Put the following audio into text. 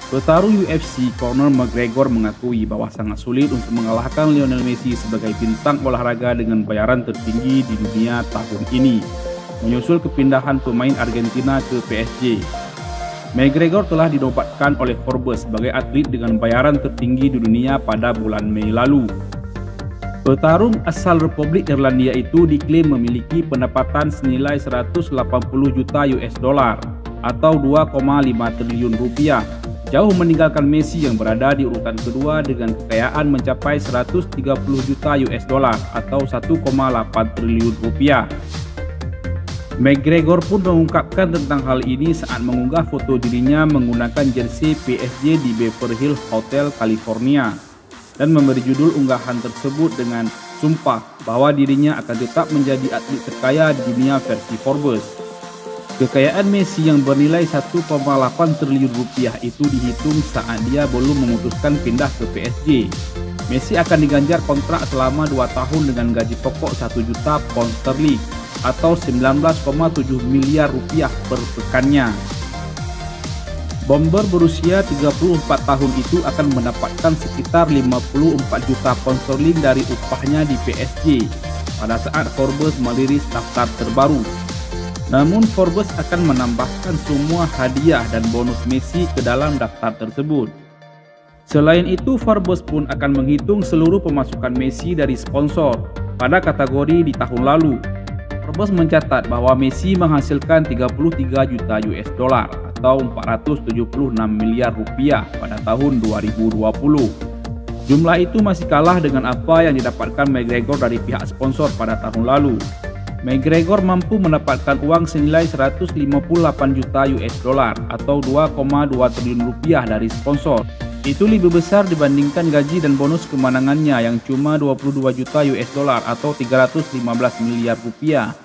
Petarung UFC Conor McGregor mengakui bahwa sangat sulit untuk mengalahkan Lionel Messi sebagai bintang olahraga dengan bayaran tertinggi di dunia tahun ini, menyusul kepindahan pemain Argentina ke PSG. McGregor telah dinobatkan oleh Forbes sebagai atlet dengan bayaran tertinggi di dunia pada bulan Mei lalu. Petarung asal Republik Irlandia itu diklaim memiliki pendapatan senilai 180 juta US dollar atau 2,5 triliun rupiah, jauh meninggalkan Messi yang berada di urutan kedua dengan kekayaan mencapai 130 juta US dollar atau 1,8 triliun rupiah. McGregor pun mengungkapkan tentang hal ini saat mengunggah foto dirinya menggunakan jersey PSG di Beverly Hills Hotel, California, dan memberi judul unggahan tersebut dengan sumpah bahwa dirinya akan tetap menjadi atlet terkaya di dunia versi Forbes. Kekayaan Messi yang bernilai 1,8 triliun rupiah itu dihitung saat dia belum memutuskan pindah ke PSG. Messi akan diganjar kontrak selama 2 tahun dengan gaji pokok 1 juta pound sterling atau 19,7 miliar rupiah per pekannya. Bomber berusia 34 tahun itu akan mendapatkan sekitar 54 juta pound sterling dari upahnya di PSG pada saat Forbes merilis daftar terbaru. Namun Forbes akan menambahkan semua hadiah dan bonus Messi ke dalam daftar tersebut. Selain itu, Forbes pun akan menghitung seluruh pemasukan Messi dari sponsor pada kategori di tahun lalu. Forbes mencatat bahwa Messi menghasilkan 33 juta US dollar atau 476 miliar rupiah pada tahun 2020. Jumlah itu masih kalah dengan apa yang didapatkan McGregor dari pihak sponsor pada tahun lalu. McGregor mampu mendapatkan uang senilai 158 juta US dollar atau 2,2 triliun rupiah dari sponsor. Itu lebih besar dibandingkan gaji dan bonus kemenangannya yang cuma 22 juta US dollar atau 315 miliar rupiah